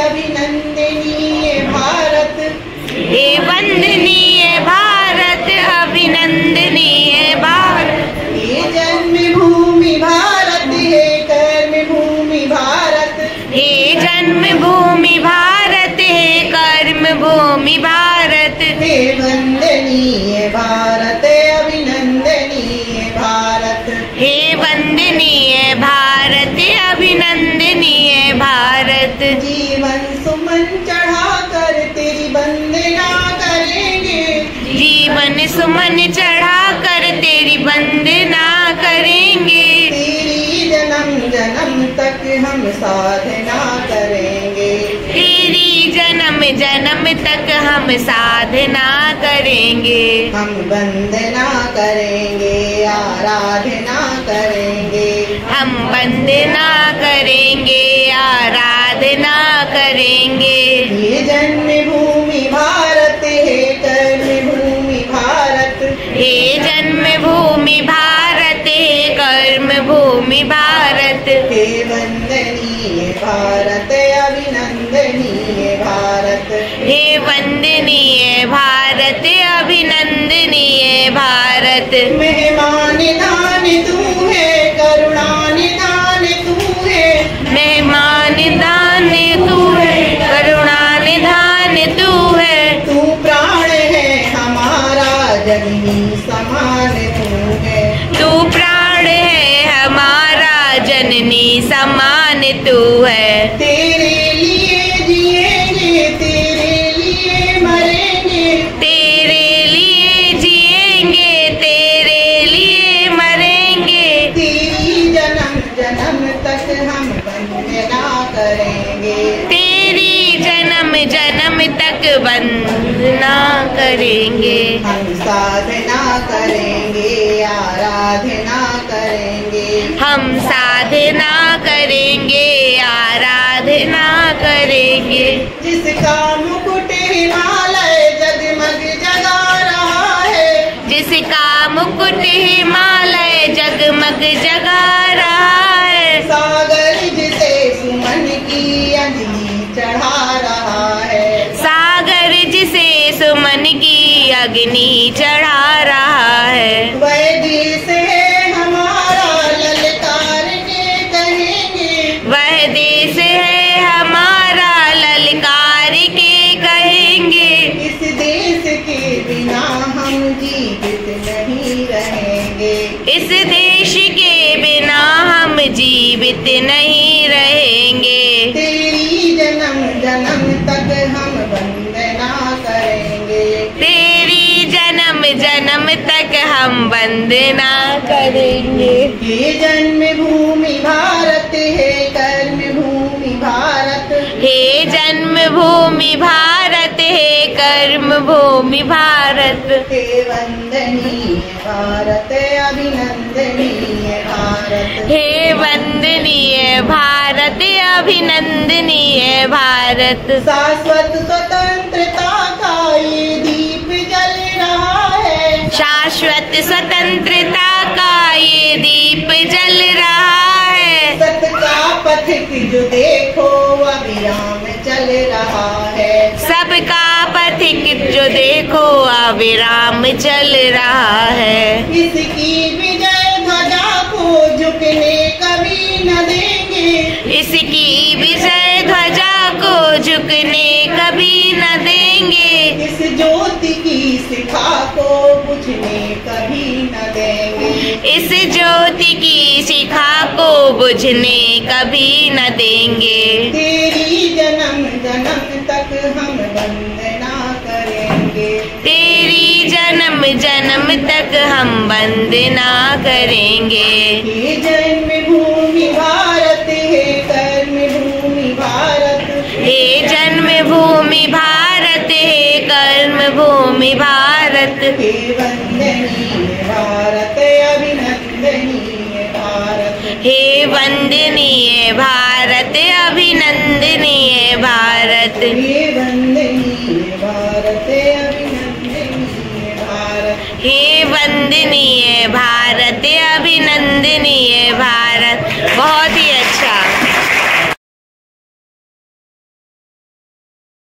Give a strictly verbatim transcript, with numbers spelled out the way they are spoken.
अभिनंदनीय भारत, हे वंदनीय भारत, अभिनंदनीय भारत। हे जन्मभूमि भारत, हे कर्मभूमि भारत, हे जन्मभूमि भारत, हे कर्मभूमि भारत। हे वंदनीय भारत, अभिनंदनीय भारत, हे वंदनीय भारत, अभिनंदनीय भारत। जीवन सुमन चढ़ाकर तेरी वंदना करेंगे, जीवन सुमन चढ़ाकर तेरी वंदना करेंगे। तेरी जन्म जन्म तक हम साधना करेंगे, तेरी जन्म जन्म तक हम साधना करेंगे। हम वंदना करेंगे, आराधना करेंगे, हम वंदना करेंगे, आराधना करेंगे। ये जन्मभूमि भारत, हे कर्मभूमि भारत, हे जन्मभूमि भारत, हे कर्मभूमि भारत। हे वंदनीय भारत, अभिनंदनीय भारत, हे वंदनीय भारत, अभिनंदनीय भारत। मेहमान दान तू है, करुणा निदान तू है, मेहमान दान तू है, करुणा निधान तू है। तू प्राण है हमारा, जननी समान तू है, तू प्राण है हमारा, जननी समान तू है। तेरे लिए जिएंगे, तेरे लिए मरेंगे, तेरे लिए जिएंगे, तेरे लिए मरेंगे। तेरी जन्म जन्म तक हम वंदना करेंगे, तेरी जन्म जन्म तक वंदना करेंगे। हम साधना करेंगे, आराधना करेंगे, हम साधना करेंगे, आराधना करेंगे। जिसका मुकुट हिमालय जगमग जगा रहा है, जिसका मुकुट हिमालय जगमग जगा रहा है। सागर जिसे सुमन की अंजलि चढ़ा रहा है, सागर जिसे सुमन की अग्नि चढ़ा रहा है। वह देश है हमारा, ललकार के कहेंगे, वह देश है हमारा, ललकार के कहेंगे। इस देश के बिना हम जीवित नहीं रहेंगे, इस देश के बिना हम जीवित नहीं रहेंगे। तेरी जन्म जन्म तक हम वंदना करेंगे, तेरी जन्म जन्म तक हम वंदना करेंगे। हे जन्मभूमि भारत, हे कर्मभूमि भारत, हे जन्मभूमि भारत, हे कर्मभूमि भारत। हे वंदनीय भारत, अभिनंदनीय भारत, हे वंदनीय भारत, अभिनंदनीय भारत। शाश्वत स्वतंत्रता का ये दीप जल रहा है, शाश्वत स्वतंत्रता का ये दीप जल रहा है। सत का पथिक जो देखो अविराम चल रहा है, सबका पथिक जो देखो अविराम चल रहा है। इसकी विजय ध्वजा को झुकने कभी न देंगे, इसकी विजय ध्वजा को झुकने कभी न देंगे। इस ज्योति की शिखा को बुझने कभी न देंगे, इस ज्योति की शिखा को बुझने कभी न देंगे। तेरी जन्म जन्म तक हम वंदना करेंगे, तेरी जन्म जन्म तक हम वंदना करेंगे। हे जन्मभूमि भारत, हे कर्मभूमि भारत, हे जन्मभूमि भारत, हे कर्मभूमि भारत। हे वंदनीय भारत, अभिनंदनीय भारत, हे वंदनीय भारत, अभिनंदनीय भारत। हे वंदनीय भारत, अभिनंदनीय